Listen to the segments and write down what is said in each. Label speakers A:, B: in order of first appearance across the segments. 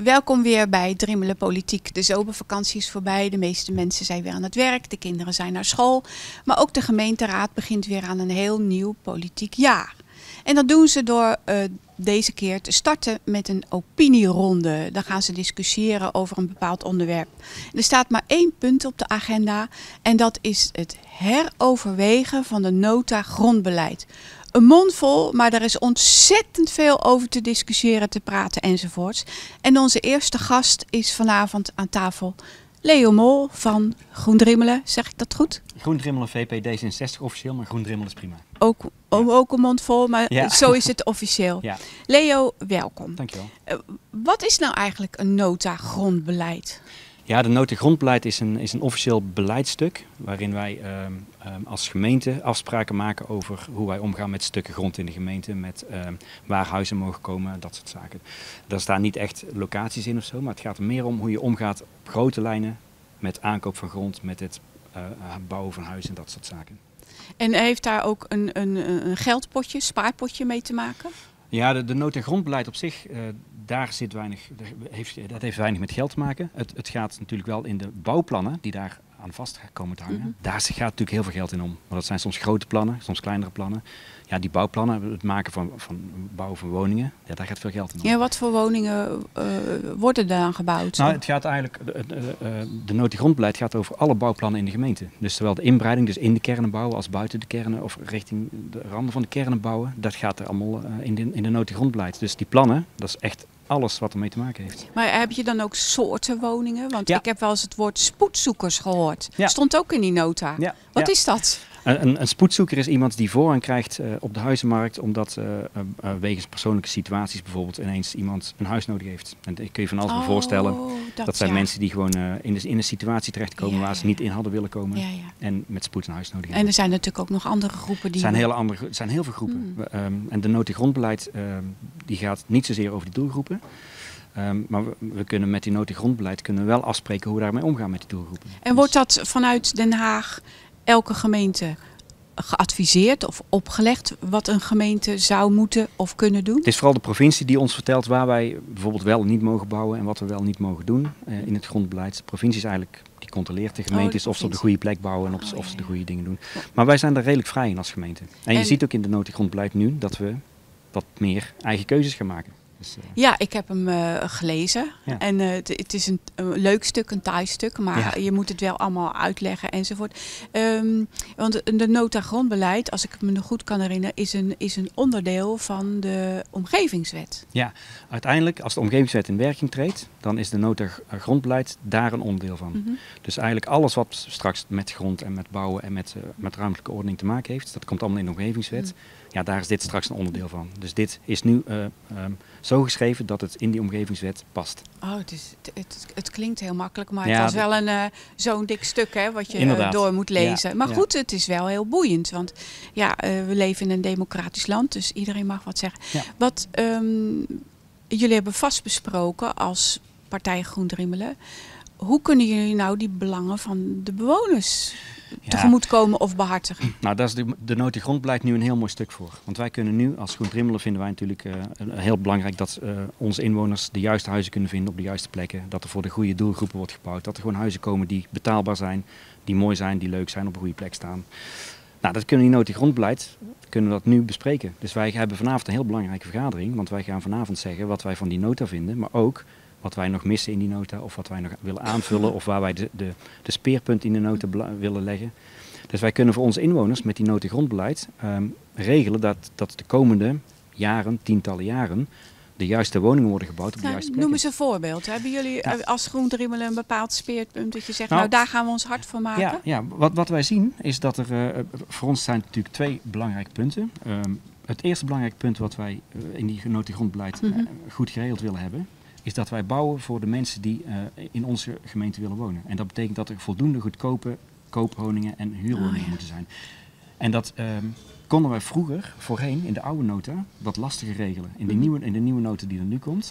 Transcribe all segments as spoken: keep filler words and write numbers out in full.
A: Welkom weer bij Driemelen Politiek. De zomervakantie is voorbij, de meeste mensen zijn weer aan het werk, de kinderen zijn naar school. Maar ook de gemeenteraad begint weer aan een heel nieuw politiek jaar. En dat doen ze door uh, deze keer te starten met een opinieronde. Dan gaan ze discussiëren over een bepaald onderwerp. En er staat maar één punt op de agenda en dat is het heroverwegen van de nota grondbeleid. Een mond vol, maar er is ontzettend veel over te discussiëren, te praten enzovoorts. En onze eerste gast is vanavond aan tafel Leo Mol van GroenDriemelen. Zeg ik dat goed?
B: GroenDriemelen V P D zesenzestig officieel, maar GroenDriemelen is prima.
A: Ook, ja. ook een mond vol, maar ja. Zo is het officieel.
B: Ja.
A: Leo, welkom.
B: Dankjewel.
A: Uh, wat is nou eigenlijk een nota grondbeleid?
B: Ja, de nota grondbeleid is een, is een officieel beleidstuk waarin wij um, um, als gemeente afspraken maken over hoe wij omgaan met stukken grond in de gemeente, met um, waar huizen mogen komen, dat soort zaken. Daar staan niet echt locaties in of zo, maar het gaat er meer om hoe je omgaat op grote lijnen met aankoop van grond, met het uh, bouwen van huizen en dat soort zaken.
A: En heeft daar ook een, een, een geldpotje, spaarpotje mee te maken?
B: Ja, de, de nota grondbeleid op zich, uh, daar zit weinig, heeft, dat heeft weinig met geld te maken. Het, het gaat natuurlijk wel in de bouwplannen die daar aan vast komen te hangen. Mm-hmm. Daar gaat natuurlijk heel veel geld in om. Maar dat zijn soms grote plannen, soms kleinere plannen. Ja, die bouwplannen, het maken van, van bouwen van woningen, ja, daar gaat veel geld in om.
A: Ja, wat voor woningen uh, worden er dan gebouwd?
B: Nou, het gaat eigenlijk, de, de, de nota grondbeleid gaat over alle bouwplannen in de gemeente. Dus zowel de inbreiding, dus in de kernen bouwen, als buiten de kernen of richting de randen van de kernen bouwen. Dat gaat er allemaal uh, in de, in de nota grondbeleid. Dus die plannen, dat is echt alles wat ermee te maken heeft.
A: Maar heb je dan ook soorten woningen? Want
B: ja.
A: ik heb wel eens het woord spoedzoekers gehoord.
B: Ja.
A: Stond ook in die nota.
B: Ja.
A: Wat
B: ja.
A: is dat?
B: Een, een spoedzoeker is iemand die voorrang krijgt uh, op de huizenmarkt omdat uh, uh, wegens persoonlijke situaties bijvoorbeeld ineens iemand een huis nodig heeft. En dat kun je van alles oh, voorstellen. Dat, dat zijn ja. mensen die gewoon uh, in, de, in een situatie terechtkomen ja, waar ze ja, niet in hadden willen komen. Ja, ja. En met spoed een huis nodig hebben.
A: En er zijn natuurlijk ook nog andere groepen die...
B: Er zijn, hele andere, er zijn heel veel groepen. Hmm. Um, en de nota grondbeleid uh, die gaat niet zozeer over die doelgroepen. Um, maar we, we kunnen met die nota grondbeleid kunnen we wel afspreken hoe we daarmee omgaan met die doelgroepen.
A: En wordt dat vanuit Den Haag elke gemeente geadviseerd of opgelegd wat een gemeente zou moeten of kunnen doen?
B: Het is vooral de provincie die ons vertelt waar wij bijvoorbeeld wel en niet mogen bouwen en wat we wel en niet mogen doen uh, in het grondbeleid. De provincie is eigenlijk, die controleert de gemeentes oh, de of ze op de goede plek bouwen en of, oh, of ze ja, de goede dingen doen. Ja. Maar wij zijn daar redelijk vrij in als gemeente. En, en je ziet ook in de nota grondbeleid nu dat we wat meer eigen keuzes gaan maken. Dus, uh...
A: Ja, ik heb hem uh, gelezen ja. en uh, het, het is een, een leuk stuk, een taai stuk, maar ja. je moet het wel allemaal uitleggen enzovoort. Um, want de nota grondbeleid, als ik me nog goed kan herinneren, is een, is een onderdeel van de omgevingswet.
B: Ja, uiteindelijk als de omgevingswet in werking treedt, dan is de nota grondbeleid daar een onderdeel van. Mm-hmm. Dus eigenlijk alles wat straks met grond en met bouwen en met, uh, met ruimtelijke ordening te maken heeft, dat komt allemaal in de omgevingswet. Mm. Ja, daar is dit straks een onderdeel van. Dus dit is nu uh, um, zo geschreven dat het in die omgevingswet past.
A: Oh, het, is, het, het, het klinkt heel makkelijk, maar ja, het was wel een uh, zo'n dik stuk hè, wat je uh, door moet lezen. Ja, maar goed, ja. Het is wel heel boeiend, want ja, uh, we leven in een democratisch land, dus iedereen mag wat zeggen. Ja. Wat um, jullie hebben vast besproken als partij GroenDriemelen, hoe kunnen jullie nou die belangen van de bewoners ja. tegemoetkomen of behartigen?
B: Nou, daar is de, de nota grondbeleid nu een heel mooi stuk voor. Want wij kunnen nu, als GroenDriemelen vinden wij natuurlijk uh, heel belangrijk dat uh, onze inwoners de juiste huizen kunnen vinden op de juiste plekken. Dat er voor de goede doelgroepen wordt gebouwd. Dat er gewoon huizen komen die betaalbaar zijn, die mooi zijn, die leuk zijn, op een goede plek staan. Nou, dat kunnen die nota grondbeleid, kunnen we dat nu bespreken. Dus wij hebben vanavond een heel belangrijke vergadering. Want wij gaan vanavond zeggen wat wij van die nota vinden, maar ook wat wij nog missen in die nota of wat wij nog willen aanvullen of waar wij de, de, de speerpunt in de nota willen leggen. Dus wij kunnen voor onze inwoners met die nota grondbeleid um, regelen dat, dat de komende jaren, tientallen jaren, de juiste woningen worden gebouwd op de
A: nou,
B: juiste plekken.
A: Noem eens een voorbeeld. Hebben jullie ja. als GroenDriemelen een bepaald speerpunt dat je zegt, nou, nou daar gaan we ons hard van maken?
B: Ja, ja wat, wat wij zien is dat er, uh, voor ons zijn natuurlijk twee belangrijke punten. Um, het eerste belangrijke punt wat wij uh, in die nota grondbeleid uh, mm-hmm. goed geregeld willen hebben, is dat wij bouwen voor de mensen die uh, in onze gemeente willen wonen. En dat betekent dat er voldoende goedkope koopwoningen en huurwoningen oh, ja. moeten zijn. En dat um, konden wij vroeger, voorheen, in de oude nota, wat lastiger regelen. In de, nieuwe, in de nieuwe nota die er nu komt,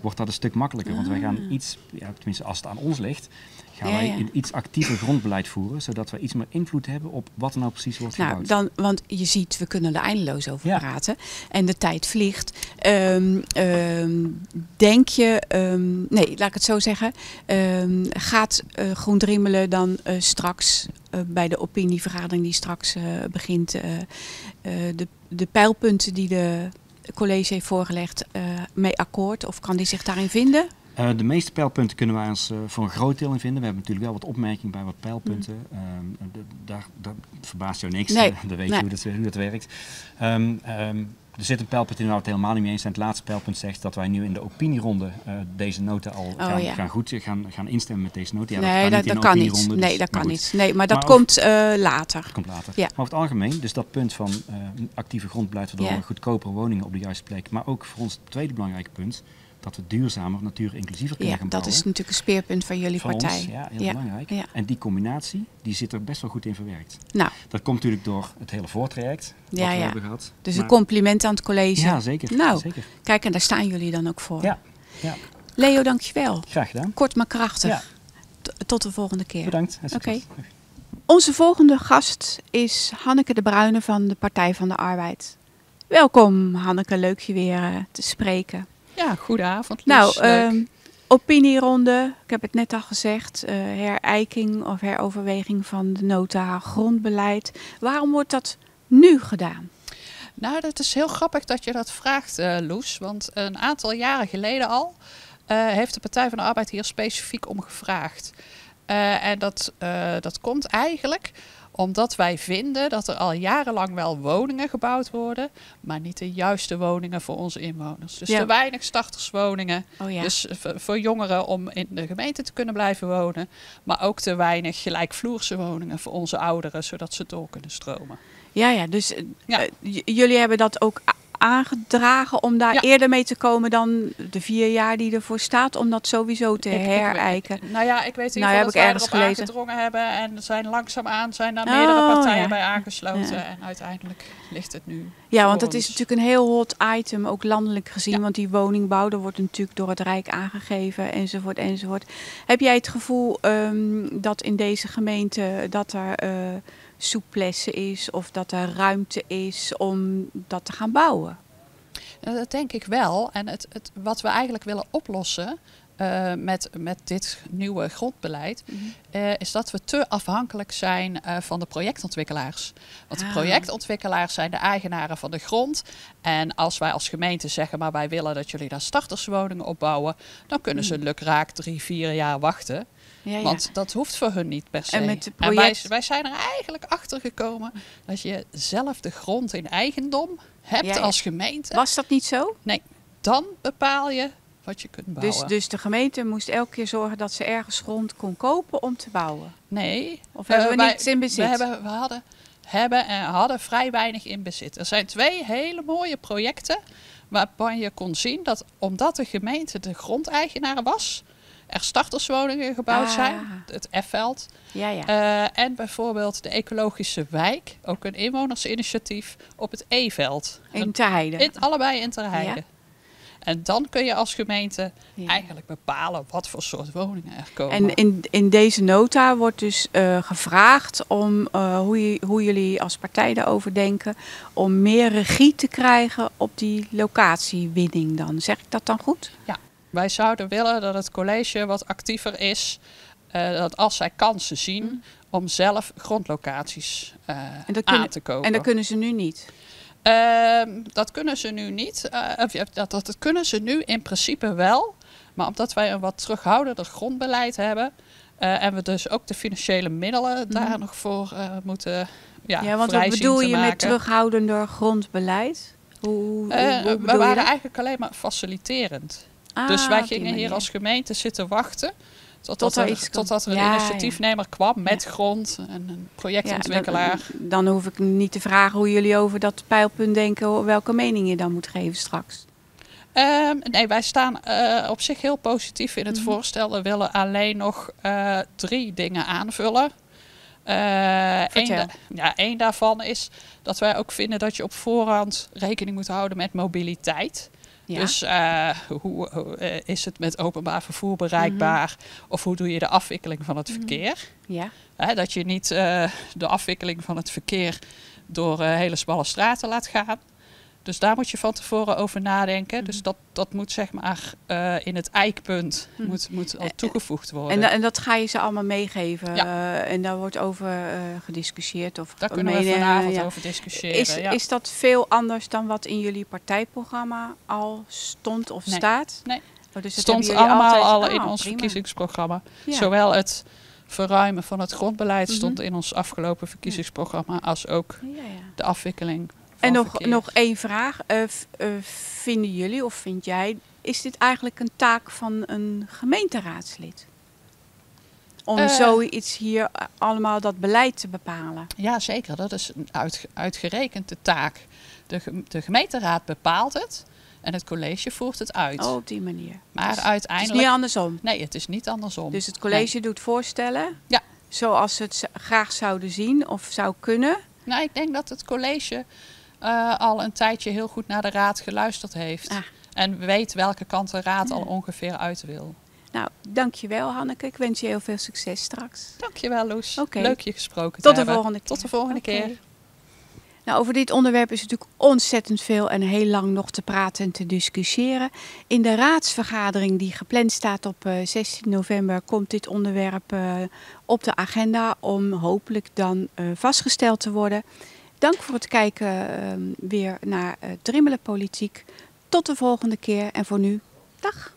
B: wordt dat een stuk makkelijker.
A: Ah.
B: Want wij gaan iets, ja, tenminste als het aan ons ligt, gaan
A: Ja,
B: wij
A: ja.
B: een iets actiever grondbeleid voeren, zodat we iets meer invloed hebben op wat er nou precies wordt
A: Nou,
B: gebouwd.
A: dan, want je ziet, we kunnen er eindeloos over
B: Ja.
A: praten. En de tijd vliegt. Um, um, denk je, um, nee, laat ik het zo zeggen. Um, gaat uh, GroenDrimmelen dan uh, straks uh, bij de opinievergadering die straks uh, begint, uh, uh, de, de pijlpunten die de college heeft voorgelegd uh, mee akkoord? Of kan die zich daarin vinden?
B: Uh, de meeste pijlpunten kunnen wij ons uh, voor een groot deel in vinden. We hebben natuurlijk wel wat opmerkingen bij wat pijlpunten. Mm. Um, de, daar, daar verbaast jou niks.
A: Nee.
B: Dan weet je
A: nee.
B: hoe dat, hoe dat werkt. Um, um, er zit een pijlpunt in waar we het helemaal niet mee eens zijn. Het laatste pijlpunt zegt dat wij nu in de opinieronde uh, deze nota al
A: oh,
B: gaan,
A: ja.
B: gaan, goed, gaan, gaan instemmen met deze nota. Ja,
A: nee,
B: dat kan
A: dat,
B: niet.
A: dat kan niet.
B: Dus,
A: Nee, dat kan
B: goed.
A: niet. Nee, maar dat
B: maar
A: komt uh, later.
B: Dat komt later.
A: Ja.
B: Maar over het algemeen, dus dat punt van uh, actieve grondbeleid, waardoor
A: ja.
B: we goedkopere woningen op de juiste plek. Maar ook voor ons het tweede belangrijke punt, dat we duurzamer, natuurinclusiever kunnen
A: ja,
B: gaan
A: dat
B: bouwen.
A: is natuurlijk een speerpunt van jullie
B: van
A: partij.
B: Ons, ja, heel
A: ja.
B: belangrijk.
A: Ja.
B: En die combinatie, die zit er best wel goed in verwerkt.
A: Nou.
B: Dat komt natuurlijk door het hele voortraject wat
A: ja,
B: we
A: ja.
B: hebben gehad.
A: Dus
B: maar,
A: een compliment aan het college.
B: Ja, zeker.
A: Nou,
B: zeker.
A: kijk, en daar staan jullie dan ook voor.
B: Ja, ja.
A: Leo, dankjewel.
B: Graag gedaan.
A: Kort maar krachtig.
B: Ja.
A: Tot de volgende keer.
B: Bedankt.
A: Oké. Okay. Onze volgende gast is Hanneke de Bruyne van de Partij van de Arbeid. Welkom Hanneke, leuk je weer uh, te spreken.
C: Ja, goedenavond.
A: Nou, um, opinieronde, ik heb het net al gezegd, uh, herijking of heroverweging van de nota grondbeleid. Waarom wordt dat nu gedaan?
C: Nou, dat is heel grappig dat je dat vraagt, uh, Loes. Want een aantal jaren geleden al uh, heeft de Partij van de Arbeid hier specifiek om gevraagd. Uh, en dat, uh, dat komt eigenlijk omdat wij vinden dat er al jarenlang wel woningen gebouwd worden, maar niet de juiste woningen voor onze inwoners. Dus ja. te weinig starterswoningen,
A: oh ja.
C: dus voor jongeren om in de gemeente te kunnen blijven wonen, maar ook te weinig gelijkvloerse woningen voor onze ouderen, zodat ze door kunnen stromen.
A: Ja, ja, dus ja. Uh, j- jullie hebben dat ook aangedragen om daar ja. eerder mee te komen dan de vier jaar die ervoor staat, om dat sowieso te ik, herijken.
C: Ik, nou ja, ik weet in ieder
A: nou,
C: geval
A: ja,
C: dat
A: wij
C: erop
A: gelezen.
C: aangedrongen hebben en zijn langzaamaan zijn daar meerdere oh, partijen ja. bij aangesloten
A: ja.
C: en uiteindelijk ligt het nu.
A: Ja, want het is natuurlijk een heel hot item, ook landelijk gezien, ja. want die woningbouw, dat wordt natuurlijk door het Rijk aangegeven, enzovoort, enzovoort. Heb jij het gevoel um, dat in deze gemeente dat er uh, souplesse is of dat er ruimte is om dat te gaan bouwen?
C: Dat denk ik wel. En het, het, wat we eigenlijk willen oplossen uh, met, met dit nieuwe grondbeleid, mm-hmm. uh, is dat we te afhankelijk zijn uh, van de projectontwikkelaars. Want ah. de projectontwikkelaars zijn de eigenaren van de grond. En als wij als gemeente zeggen, maar wij willen dat jullie daar starterswoningen opbouwen, dan kunnen mm. ze lukraak drie, vier jaar wachten. Ja, ja. Want dat hoeft voor hun niet per se.
A: En, met de project...
C: en wij, wij zijn er eigenlijk achter gekomen dat je zelf de grond in eigendom hebt ja, ja. als gemeente.
A: Was dat niet zo?
C: Nee, dan bepaal je wat je kunt bouwen.
A: Dus, dus de gemeente moest elke keer zorgen dat ze ergens grond kon kopen om te bouwen?
C: Nee.
A: Of hebben uh, we
C: wij,
A: niets in bezit?
C: We, hebben, we hadden, hebben en hadden vrij weinig in bezit. Er zijn twee hele mooie projecten waarvan je kon zien dat omdat de gemeente de grondeigenaar was, er starterswoningen gebouwd ah. zijn, het F-veld.
A: Ja, ja.
C: Uh, en bijvoorbeeld de ecologische wijk, ook een inwonersinitiatief op het E-veld.
A: In Terheide.
C: In, allebei in Terheide. Ja. En dan kun je als gemeente
A: ja.
C: eigenlijk bepalen wat voor soort woningen er komen.
A: En in, in deze nota wordt dus uh, gevraagd om uh, hoe, je, hoe jullie als partij daarover denken, om meer regie te krijgen op die locatiewinning dan. Zeg ik dat dan goed?
C: Ja. Wij zouden willen dat het college wat actiever is, uh, dat als zij kansen zien, mm. om zelf grondlocaties uh, aan
A: kunnen,
C: te kopen.
A: En dat kunnen ze nu niet?
C: Uh, dat kunnen ze nu niet. Uh, dat, dat, dat kunnen ze nu in principe wel. Maar omdat wij een wat terughoudender grondbeleid hebben, uh, en we dus ook de financiële middelen mm. daar nog voor uh, moeten ja,
A: ja, want wat bedoel je met terughoudender grondbeleid? Hoe, hoe,
C: uh,
A: hoe
C: we waren eigenlijk alleen maar faciliterend.
A: Ah,
C: dus wij gingen hier als gemeente zitten wachten totdat
A: tot
C: er,
A: iets
C: totdat er een
A: ja,
C: initiatiefnemer
A: ja.
C: kwam met
A: ja.
C: grond en een projectontwikkelaar.
A: Ja, dan, dan hoef ik niet te vragen hoe jullie over dat pijlpunt denken, welke mening je dan moet geven straks.
C: Um, nee, wij staan uh, op zich heel positief in het mm-hmm. voorstel. We willen alleen nog uh, drie dingen aanvullen. Uh, één, da- ja, één daarvan is dat wij ook vinden dat je op voorhand rekening moet houden met mobiliteit.
A: Ja.
C: Dus uh, hoe, hoe uh, is het met openbaar vervoer bereikbaar? Mm-hmm. Of hoe doe je de afwikkeling van het mm-hmm. verkeer?
A: Ja.
C: Uh, dat je niet uh, de afwikkeling van het verkeer door uh, hele smalle straten laat gaan. Dus daar moet je van tevoren over nadenken. Mm-hmm. Dus dat, dat moet zeg maar uh, in het eikpunt mm-hmm. moet, moet al toegevoegd worden.
A: En, en dat ga je ze allemaal meegeven? Ja. Uh, en daar wordt over uh, gediscussieerd? Of
C: daar kunnen we vanavond ja. over discussiëren.
A: Is,
C: ja.
A: is dat veel anders dan wat in jullie partijprogramma al stond of
C: nee.
A: staat?
C: Nee,
A: oh, dus
C: stond allemaal
A: altijd,
C: al
A: oh,
C: in ons
A: prima.
C: verkiezingsprogramma. Ja. Zowel het verruimen van het grondbeleid mm-hmm. stond in ons afgelopen verkiezingsprogramma als ook ja, ja. de afwikkeling.
A: En nog, nog één vraag. Uh, uh, vinden jullie of vind jij, is dit eigenlijk een taak van een gemeenteraadslid? Om uh, zoiets hier allemaal dat beleid te bepalen?
C: Ja, zeker. Dat is een uit, uitgerekend de taak. De, de gemeenteraad bepaalt het en het college voert het uit.
A: Oh, op die manier.
C: Maar
A: dus
C: uiteindelijk...
A: Het is niet andersom?
C: Nee, het is niet andersom.
A: Dus het college
C: nee.
A: doet voorstellen?
C: Ja.
A: Zoals ze het graag zouden zien of zou kunnen?
C: Nou, ik denk dat het college... Uh, al een tijdje heel goed naar de raad geluisterd heeft. Ah. En weet welke kant de raad ja. al ongeveer uit wil.
A: Nou, dankjewel Hanneke. Ik wens je heel veel succes straks.
C: Dankjewel Loes.
A: Okay.
C: Leuk je gesproken
A: Tot
C: te hebben.
A: De volgende keer.
C: Tot de volgende okay. keer.
A: Nou, over dit onderwerp is natuurlijk ontzettend veel en heel lang nog te praten en te discussiëren. In de raadsvergadering die gepland staat op uh, zestien november komt dit onderwerp uh, op de agenda om hopelijk dan uh, vastgesteld te worden. Dank voor het kijken uh, weer naar uh, Drimmelen Politiek. Tot de volgende keer en voor nu, dag!